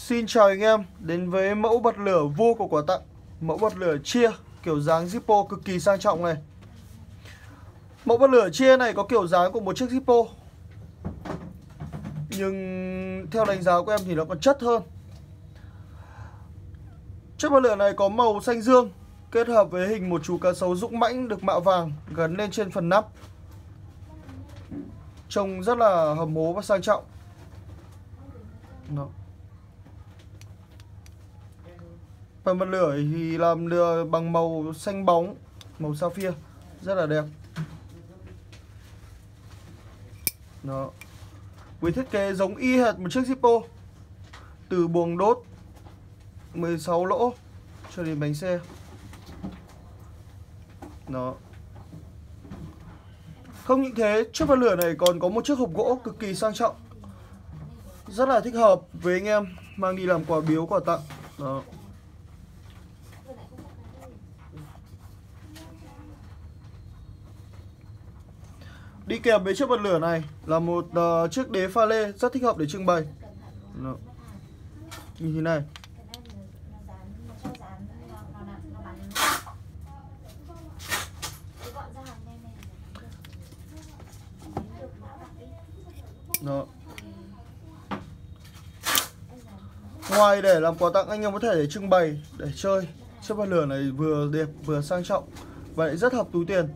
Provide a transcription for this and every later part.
Xin chào anh em, đến với mẫu bật lửa vua của quà tặng. Mẫu bật lửa chia kiểu dáng Zippo cực kỳ sang trọng này. Mẫu bật lửa chia này có kiểu dáng của một chiếc Zippo, nhưng theo đánh giá của em thì nó còn chất hơn. Chiếc bật lửa này có màu xanh dương, kết hợp với hình một chú cá sấu dũng mãnh được mạ vàng gắn lên trên phần nắp. Trông rất là hầm hố và sang trọng. Đó. Phần bật lửa thì làm được bằng màu xanh bóng, màu sapphire, rất là đẹp. Đó. Với thiết kế giống y hệt một chiếc Zippo, từ buồng đốt 16 lỗ cho đến bánh xe. Đó. Không những thế, chiếc bật lửa này còn có một chiếc hộp gỗ cực kỳ sang trọng, rất là thích hợp với anh em mang đi làm quà biếu, quà tặng. Đó. Đi kèm với chiếc bật lửa này là một chiếc đế pha lê rất thích hợp để trưng bày. Đó. Như thế này. Đó. Ngoài để làm quà tặng, anh em có thể để trưng bày, để chơi. Chiếc bật lửa này vừa đẹp vừa sang trọng và lại rất hợp túi tiền.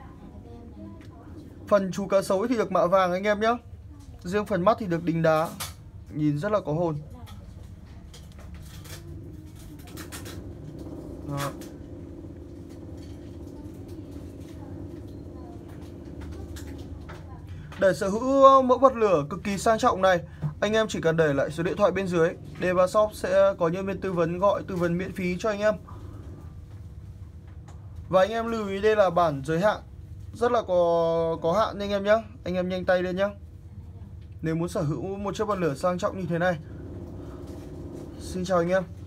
Phần chú cá sấu thì được mạ vàng anh em nhé. Riêng phần mắt thì được đính đá, nhìn rất là có hồn. Đó. Để sở hữu mẫu bật lửa cực kỳ sang trọng này, anh em chỉ cần để lại số điện thoại bên dưới. Deva Shop sẽ có nhân viên tư vấn gọi tư vấn miễn phí cho anh em. Và anh em lưu ý đây là bản giới hạn, rất là có hạn anh em nhé. Anh em nhanh tay lên nhé, nếu muốn sở hữu một chiếc bật lửa sang trọng như thế này. Xin chào anh em.